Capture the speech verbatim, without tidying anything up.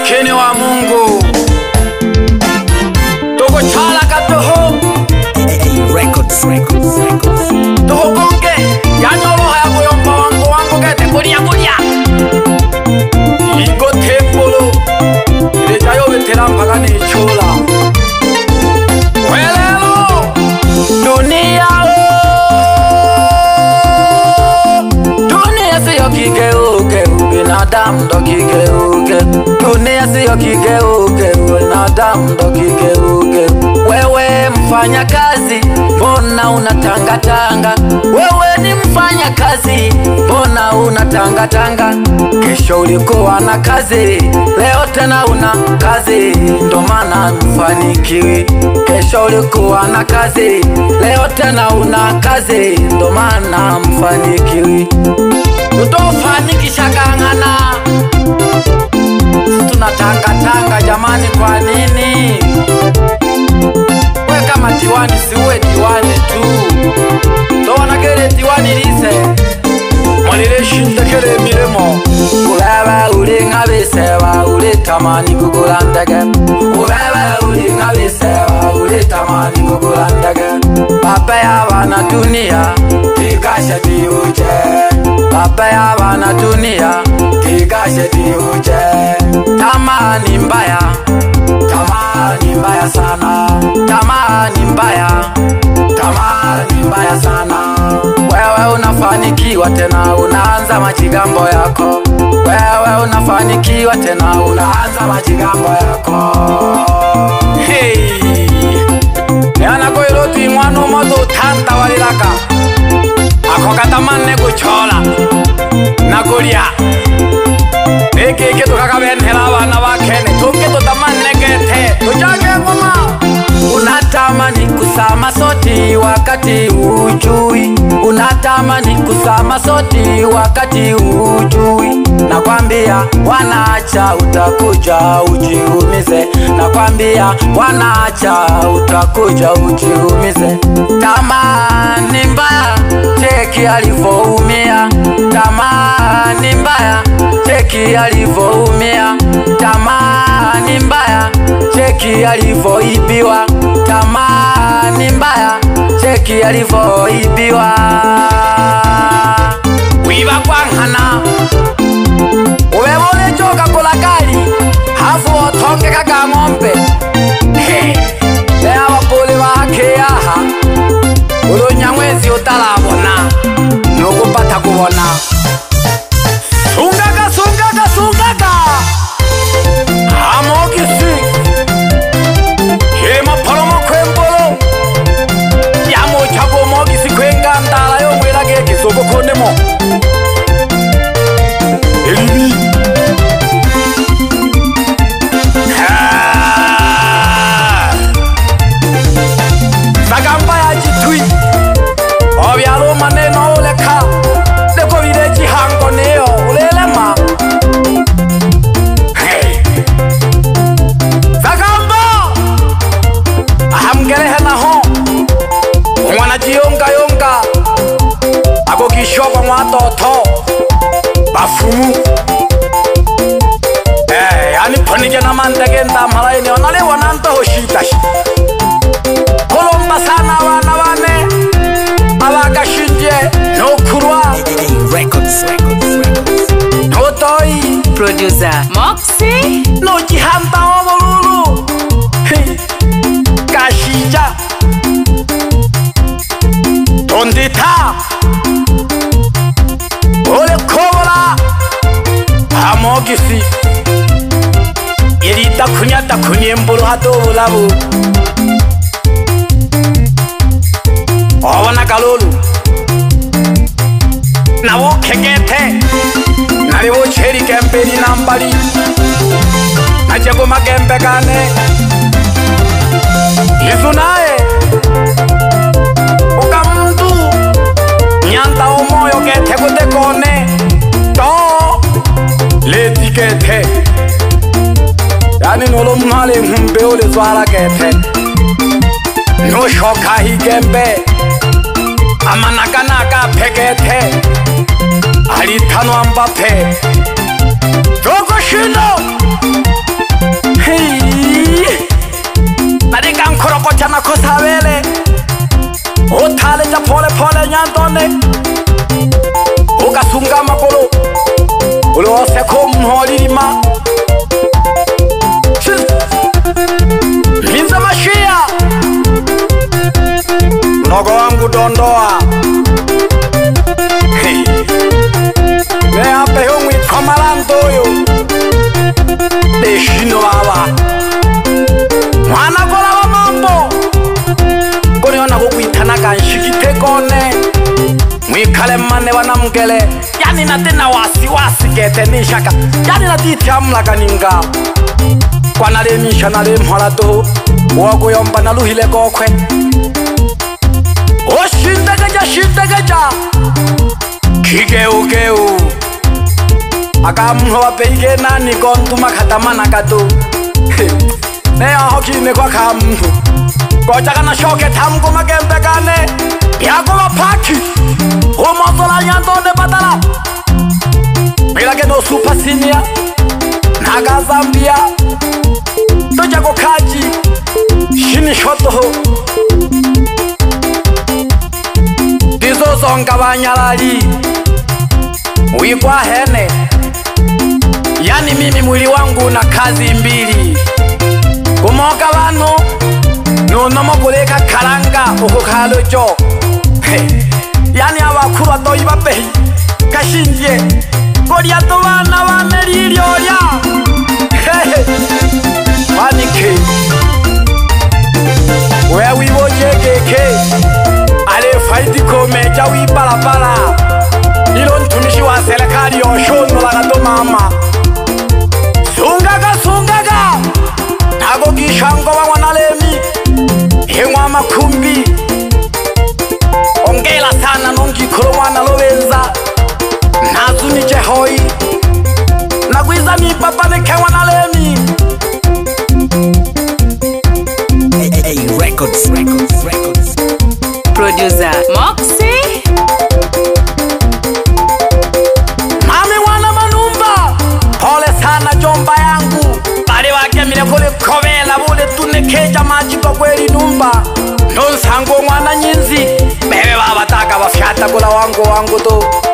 masikini wa Mungu Togo chala katoho Records, records, records Toho konge Yanyolo haya kuyomba wangu wangu kete kulia kulia Ingo tepolo Ilejayo vetera mpaka ni chola Welelo Dunia Dunia siyo kigeuke Binadamu ndo kigeuke Dunia siyo kigeuke Binadamu ndo kigeuke Wewe mfanya kazi Mbona unatanga tanga Wewe ni mfanya kazi Mbona unatanga tanga Kesho ulikuwa na kazi Leo tena una kazi Ndo maana mfanikiwi Kesho ulikuwa na kazi Leo tena una kazi Ndo maana mfanikiwi Utofanikisha kangana Tunatanga tanga jamani kwa nini We kama diwani siwe diwani tu Towana kere diwani lise Mwalile shinde kere milemo Uwewe uli ngabisewa uli tamani kukulandege Uwewe uli ngabisewa uli tamani kukulandege Papa ya wana dunia Tikashe diuje Papa ya wana dunia Tikashe diuje Tamani mbaya Tamani mbaya sana Tamani mbaya Tamani mbaya sana Wewe unafanikiwa tena unaanza majigambo yako Wewe unafanikiwa tena unaanza majigambo yako Hey Yana koiloti mwanu moto tanta walilaka Ako katamane kuchola Nakulia Eke eke tukakabenhela wana wakene Tuke tutamane kete Tujage ngoma Unatamani kusama soti wakati ujui Unatamani kusama soti wakati ujui Nakwambia wanaacha utakuja ujiumize Nakwambia wanaacha utakuja ujiumize Tamani mbaya cheki alivoumia Tamani mbaya cheki alivoumia Tamani mbaya cheki alivoibiwa Tamani mbaya cheki alivoibiwa Wiba kwa nhana Uwebole choka kula kali Hafu otonge kaka ngombe Hey Lea wapole wake yaha Ulo nyamwezi utalabona Nuku pata kubona Sungaka sungaka sungaka Amokisi Hema palomo kwembolo Yamo chako mogisi kwenga ndala yo mwela geki soko konemo Elibi Sagamba ya jitui Obyalo maneno uleka Deko videji hango neo ulelema Hey Sagamba Ahamgele hena ho Mwana jionga yonga Ako kishoka mwatoto Bafumu Eh, yani ponige na mandege ndamhala ini Onale wananto hoshitashi Kolomba sana wana wane Abaga shinje No kurwa Records, records, records Notoi Producer Moxie No jihanta omolulu Kashija Tondita Ole kola Amogisi Irita kunyata kunyembulu hato ulabu Owana kalulu Nawo kegete Naliwo cheri kempeni nambali Najego magembe gane Yesu nae Uka mtu Nyanta umoyo gete kute kone To Leti gete Yani nolo mhale mbe ole zwala gete No shoka hi gembe Amanaka naka pegete Alitano Mbappe Togo shino kosabele otale ja pole pole nyandone ukasunga amaguru ulose ko mholirima minza mashia mdogo wangu dondoa hey. Meape hongwi komalandoyo deshino baba mwana kola wa mambo koniona kukwitana kanshikite kone mwikale mane wanamgele yani natena wasiwasi kete nishaka yani natitiamlaka ninga kwanalemisha nalemhola to wokuyomba naluhile kokwe oshindegeja shindegeja kigeugeu akamho wapeige nani kontuma katamana kato neaho kine kwa kamhu kochakana shoke tamko magembe gane yako mapaki umozola nyandone badala milage no super senior naga Zambia tojago kaji shini shoto dizo zonga banyalali wikwa hene yani mimi mwili wangu na kazi mbili kumoka bano nunomo kuleka karanga uko kalojo hey. Yani abakuru atoyi babehi kashinje kolia to bana baneliryoya hey. Panike we wibojegeke ale faidi komeja wibalabala ilo ntumishi wa serikali yoshono lagato mama sungaga sungaga nago gishango wanalemi hengwa makumbi ongela sana nongi kolwana lobenza nazuni jehoi nagwiza mi papa neke wanalemi hey, hey, records records records producer Moxie mami wana manumba pole sana jomba yangu bali wake mile kule kovela bule tunekeja maji kwa kweli numba nonsango mwana nyinzi bebe baba taka bafyata kula wangu wangu to